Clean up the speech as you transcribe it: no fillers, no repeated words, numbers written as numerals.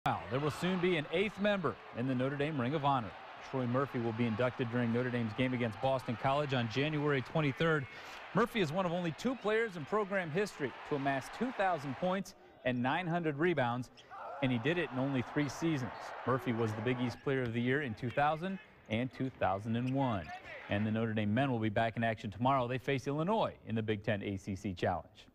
There will soon be an 8th member in the Notre Dame Ring of Honor. Troy Murphy will be inducted during Notre Dame's game against Boston College on January 23rd. Murphy is one of only 2 players in program history to amass 2,000 points and 900 rebounds, and he did it in only 3 seasons. Murphy was the Big East Player of the Year in 2000 and 2001. And the Notre Dame men will be back in action tomorrow. They face Illinois in the Big Ten ACC Challenge.